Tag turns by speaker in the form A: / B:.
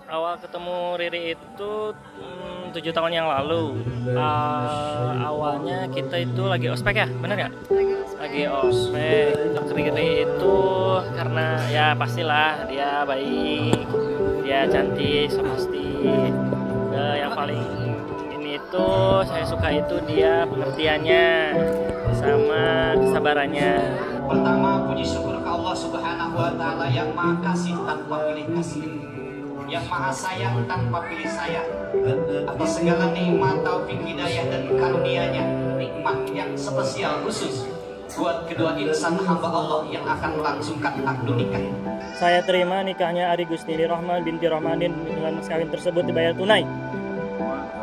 A: Awal ketemu Riri itu 7 tahun yang lalu. Awalnya kita itu lagi ospek ya, bener nggak? Lagi ospek. Riri itu karena ya pastilah dia baik, dia cantik, so pasti. Yang paling ini itu saya suka itu dia pengertiannya sama kesabarannya.
B: Pertama, puji syukur ke Allah Subhanahu wa Ta'ala yang Maha Kasih tanpa pilih kasih, yang Maha Sayang tanpa pilih sayang, atas segala nikmat, taufik, hidayah dan karunia-Nya, nikmat yang spesial khusus buat kedua insan hamba Allah yang akan melangsungkan akad nikah.
A: Saya terima nikahnya Ari Gustini Rohman binti Rohmanin dengan mas kawin tersebut dibayar tunai.